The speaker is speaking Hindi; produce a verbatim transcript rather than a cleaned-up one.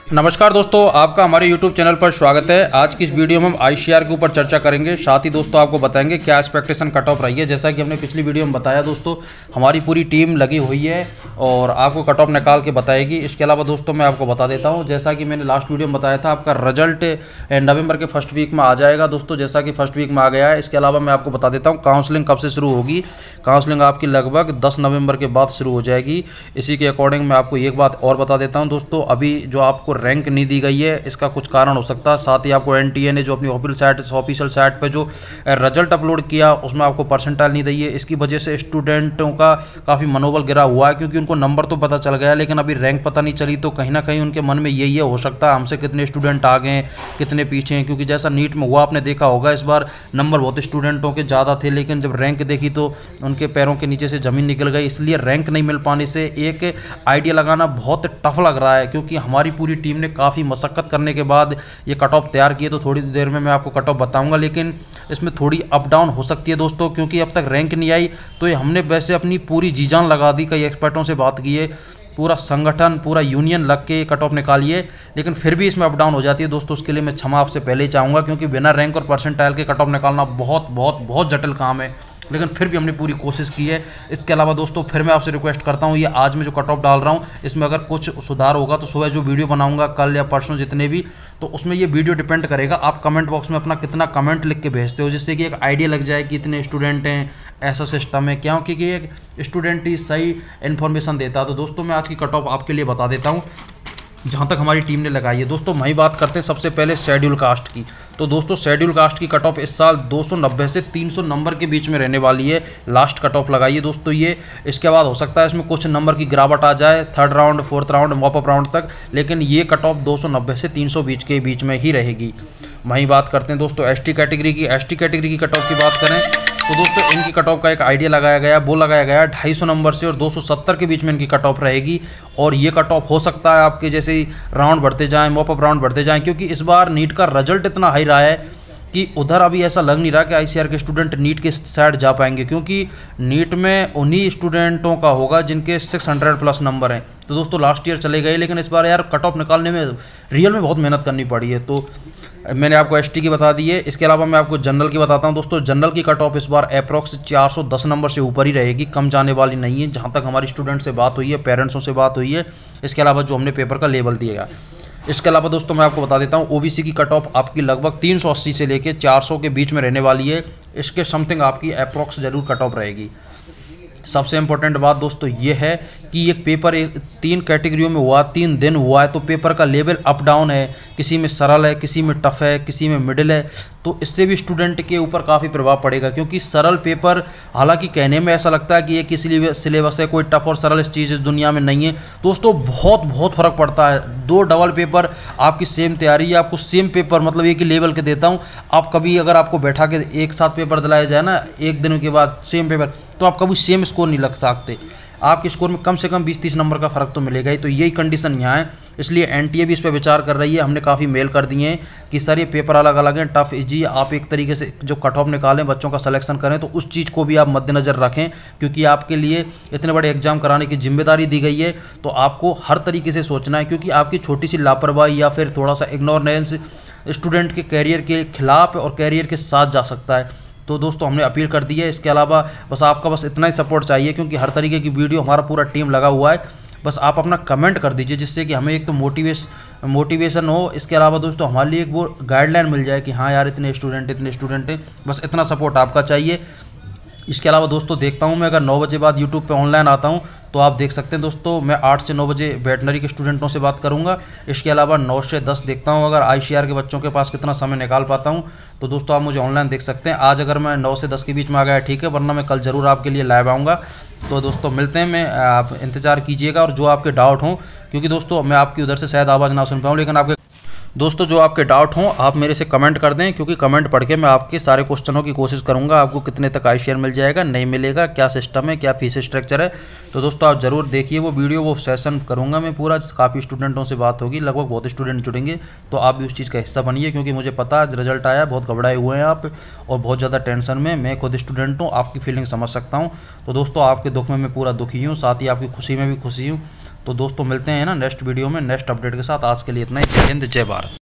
नमस्कार दोस्तों, आपका हमारे यूट्यूब चैनल पर स्वागत है। आज की इस वीडियो में हम आईसीआर के ऊपर चर्चा करेंगे। साथ ही दोस्तों आपको बताएंगे क्या एक्सपेक्टेशन कट ऑफ रही है। जैसा कि हमने पिछली वीडियो में बताया दोस्तों, हमारी पूरी टीम लगी हुई है और आपको कट ऑफ निकाल के बताएगी। इसके अलावा दोस्तों मैं आपको बता देता हूँ, जैसा कि मैंने लास्ट वीडियो में बताया था, आपका रिजल्ट नवंबर के फर्स्ट वीक में आ जाएगा दोस्तों, जैसा कि फर्स्ट वीक में आ गया है। इसके अलावा मैं आपको बता देता हूँ काउंसलिंग कब से शुरू होगी। काउंसलिंग आपकी लगभग दस नवंबर के बाद शुरू हो जाएगी। इसी के अकॉर्डिंग मैं आपको एक बात और बता देता हूँ दोस्तों, अभी जो आपको रैंक नहीं दी गई है इसका कुछ कारण हो सकता है। साथ ही आपको एनटीए ने जो अपनी ऑफिशियल साइट ऑफिशियल साइट पे जो रिजल्ट अपलोड किया उसमें आपको परसेंटाइल नहीं दी है। इसकी वजह से स्टूडेंटों का काफ़ी मनोबल गिरा हुआ है, क्योंकि उनको नंबर तो पता चल गया है लेकिन अभी रैंक पता नहीं चली। तो कहीं ना कहीं उनके मन में यही है, हो सकता है हमसे कितने स्टूडेंट आ गए कितने पीछे हैं, क्योंकि जैसा नीट में हुआ आपने देखा होगा, इस बार नंबर बहुत स्टूडेंटों के ज़्यादा थे लेकिन जब रैंक देखी तो उनके पैरों के नीचे से ज़मीन निकल गई। इसलिए रैंक नहीं मिल पाने से एक आइडिया लगाना बहुत टफ लग रहा है, क्योंकि हमारी पूरी टीम ने काफ़ी मशक्कत करने के बाद ये कट ऑफ तैयार किए। तो थोड़ी देर में मैं आपको कट ऑफ बताऊंगा, लेकिन इसमें थोड़ी अप डाउन हो सकती है दोस्तों, क्योंकि अब तक रैंक नहीं आई। तो ये हमने वैसे अपनी पूरी जी जान लगा दी, कई एक्सपर्टों से बात की है, पूरा संगठन पूरा यूनियन लग के कट ऑफ निकालिए, लेकिन फिर भी इसमें अप डाउन हो जाती है दोस्तों। उसके लिए मैं क्षमा आपसे पहले ही चाहूँगा, क्योंकि बिना रैंक और परसेंटाइल के कट ऑफ निकालना बहुत बहुत बहुत जटिल काम है, लेकिन फिर भी हमने पूरी कोशिश की है। इसके अलावा दोस्तों फिर मैं आपसे रिक्वेस्ट करता हूँ, ये आज मैं जो कट ऑफ डाल रहा हूँ इसमें अगर कुछ सुधार होगा तो सुबह जो वीडियो बनाऊंगा कल या परसों जितने भी, तो उसमें ये वीडियो डिपेंड करेगा आप कमेंट बॉक्स में अपना कितना कमेंट लिख के भेजते हो, जिससे कि एक आइडिया लग जाए कि इतने स्टूडेंट हैं, ऐसा सिस्टम है क्या, क्योंकि एक स्टूडेंट ही सही इन्फॉर्मेशन देता है। तो दोस्तों मैं आज की कट ऑफ आपके लिए बता देता हूँ जहाँ तक हमारी टीम ने लगाई है। दोस्तों वही बात करते हैं सबसे पहले शेड्यूल कास्ट की। तो दोस्तों शेड्यूल कास्ट की कट ऑफ इस साल दो सौ नब्बे से तीन सौ नंबर के बीच में रहने वाली है। लास्ट कट ऑफ लगाई है दोस्तों ये। इसके बाद हो सकता है इसमें कुछ नंबर की गिरावट आ जाए third round fourth round mop up round तक, लेकिन ये कट ऑफ दो सौ नब्बे से तीन सौ बीच के बीच में ही रहेगी। वहीं बात करते हैं दोस्तों एसटी कैटेगरी की। एसटी कैटेगरी की कट ऑफ की बात करें तो दोस्तों इनकी कट ऑफ का एक आइडिया लगाया गया, वो लगाया गया ढाई सौ नंबर से और दो सौ सत्तर के बीच में इनकी कट ऑफ रहेगी। और ये कट ऑफ हो सकता है आपके जैसे ही राउंड बढ़ते जाएं, मॉप अप राउंड बढ़ते जाएं, क्योंकि इस बार नीट का रिजल्ट इतना हाई रहा है कि उधर अभी ऐसा लग नहीं रहा कि आईसीआर के स्टूडेंट नीट के साइड जा पाएंगे, क्योंकि नीट में उन्हीं स्टूडेंटों का होगा जिनके छह सौ प्लस नंबर हैं। तो दोस्तों लास्ट ईयर चले गए, लेकिन इस बार यार कट ऑफ निकालने में रियल में बहुत मेहनत करनी पड़ी है। तो मैंने आपको एसटी की बता दी है। इसके अलावा मैं आपको जनरल की बताता हूं दोस्तों। जनरल की कट ऑफ इस बार अप्रॉक्स चार सौ दस नंबर से ऊपर ही रहेगी, कम जाने वाली नहीं है, जहां तक हमारी स्टूडेंट से बात हुई है, पेरेंट्सों से बात हुई है। इसके अलावा जो हमने पेपर का लेवल दिएगा। इसके अलावा दोस्तों मैं आपको बता देता हूं ओबीसी की कट ऑफ आपकी लगभग तीन सौ अस्सी से लेकर चार सौ के बीच में रहने वाली है। इसके समथिंग आपकी अप्रॉक्स जरूर कट ऑफ रहेगी। सबसे इंपॉर्टेंट बात दोस्तों ये है कि एक पेपर एक, तीन कैटेगरियों में हुआ, तीन दिन हुआ है, तो पेपर का लेवल अप डाउन है, किसी में सरल है, किसी में टफ है, किसी में मिडिल है। तो इससे भी स्टूडेंट के ऊपर काफ़ी प्रभाव पड़ेगा, क्योंकि सरल पेपर हालांकि कहने में ऐसा लगता है कि ये किसी सिलेबस है, कोई टफ और सरल इस चीज़ इस दुनिया में नहीं है दोस्तों। बहुत बहुत फ़र्क पड़ता है। दो डबल पेपर आपकी सेम तैयारी है, आपको सेम पेपर मतलब एक ही लेवल के देता हूँ। आप कभी अगर आपको बैठा के एक साथ पेपर दिलाया जाए ना एक दिन के बाद सेम पेपर, तो आप कभी सेम स्कोर नहीं लग सकते। आपके स्कोर में कम से कम बीस तीस नंबर का फर्क तो मिलेगा ही। तो यही कंडीशन यहाँ है, इसलिए एनटीए भी इस पर विचार कर रही है। हमने काफ़ी मेल कर दिए हैं कि सर ये पेपर अलग अलग हैं, टफ इजी, आप एक तरीके से जो कट ऑफ निकालें बच्चों का सिलेक्शन करें, तो उस चीज़ को भी आप मद्देनज़र रखें, क्योंकि आपके लिए इतने बड़े एग्जाम कराने की जिम्मेदारी दी गई है। तो आपको हर तरीके से सोचना है, क्योंकि आपकी छोटी सी लापरवाही या फिर थोड़ा सा इग्नोरेंस स्टूडेंट के कैरियर के खिलाफ और कैरियर के साथ जा सकता है। तो दोस्तों हमने अपील कर दी है। इसके अलावा बस आपका बस इतना ही सपोर्ट चाहिए, क्योंकि हर तरीके की वीडियो हमारा पूरा टीम लगा हुआ है। बस आप अपना कमेंट कर दीजिए, जिससे कि हमें एक तो मोटिवेश मोटिवेशन हो। इसके अलावा दोस्तों हमारे लिए एक वो गाइडलाइन मिल जाए कि हाँ यार इतने स्टूडेंट इतने स्टूडेंट हैं, बस इतना सपोर्ट आपका चाहिए। इसके अलावा दोस्तों देखता हूँ मैं अगर नौ बजे बाद यूट्यूब पे ऑनलाइन आता हूँ तो आप देख सकते हैं दोस्तों, मैं आठ से नौ बजे वेटनरी के स्टूडेंटों से बात करूंगा। इसके अलावा नौ से दस देखता हूं अगर आईसीआर के बच्चों के पास कितना समय निकाल पाता हूं, तो दोस्तों आप मुझे ऑनलाइन देख सकते हैं। आज अगर मैं नौ से दस के बीच में आ गया ठीक है, वरना मैं कल ज़रूर आपके लिए लाइव आऊँगा। तो दोस्तों मिलते हैं, मैं आप इंतज़ार कीजिएगा। और जो आपके डाउट हों, क्योंकि दोस्तों मैं आपकी उधर से शायद आवाज़ ना सुन पाऊँ, लेकिन आपके दोस्तों जो आपके डाउट हों आप मेरे से कमेंट कर दें, क्योंकि कमेंट पढ़ के मैं आपके सारे क्वेश्चनों की कोशिश करूंगा। आपको कितने तक आईसीआर मिल जाएगा, नहीं मिलेगा, क्या सिस्टम है, क्या फीस स्ट्रक्चर है, तो दोस्तों आप ज़रूर देखिए वो वीडियो, वो सेशन करूंगा मैं पूरा। काफ़ी स्टूडेंटों से बात होगी, लगभग बहुत स्टूडेंट जुड़ेंगे, तो आप भी उस चीज़ का हिस्सा बनिए, क्योंकि मुझे पता है रिजल्ट आया, बहुत घबराए हुए हैं आप और बहुत ज़्यादा टेंशन में। मैं खुद स्टूडेंट हूँ, आपकी फीलिंग समझ सकता हूँ। तो दोस्तों आपके दुख में मैं पूरा दुखी हूँ, साथ ही आपकी खुशी में भी खुशी हूँ। तो दोस्तों मिलते हैं ना नेक्स्ट वीडियो में नेक्स्ट अपडेट के साथ। आज के लिए इतना ही। जय हिंद, जय भारत।